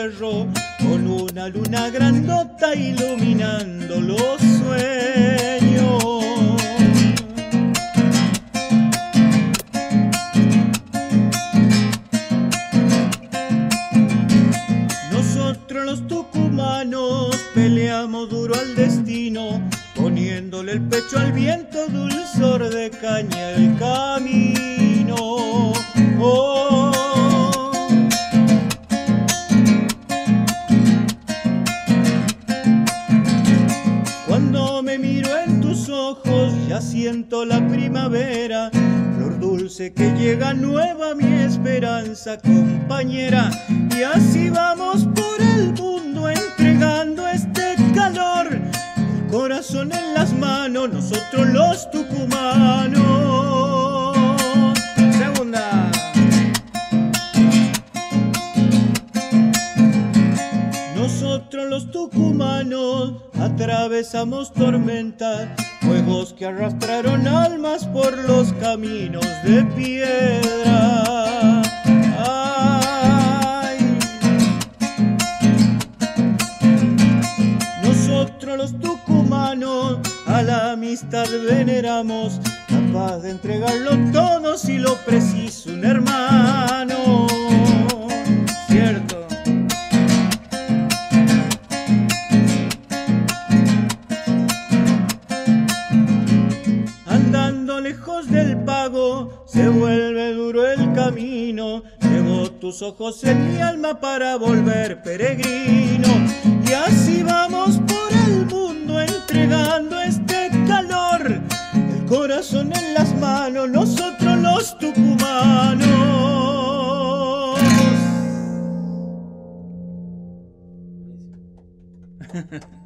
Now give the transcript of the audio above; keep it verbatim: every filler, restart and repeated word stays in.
cerro, con una luna grandota iluminando los sueños. Nosotros los tucumanos peleamos duro al destino, poniéndole el pecho al viento, dulzor de caña el camino. Oh. Cuando me miro en tus ojos ya siento la primavera, flor dulce que llega nueva mi esperanza compañera. Y así vamos por el mundo entregando este calor, el corazón en las manos, nosotros los tucumanos. Segunda. Nosotros los tucumanos atravesamos tormentas, fuegos que arrastraron almas por los caminos de piedra. Ay. Nosotros los tucumanos a la amistad veneramos, capaz de entregarlo todo si lo precisa un hermano. Cierto. Lejos del pago se vuelve duro el camino, llevo tus ojos en mi alma para volver peregrino. Y así vamos por el mundo entregando este calor, el corazón en las manos, nosotros los tucumanos.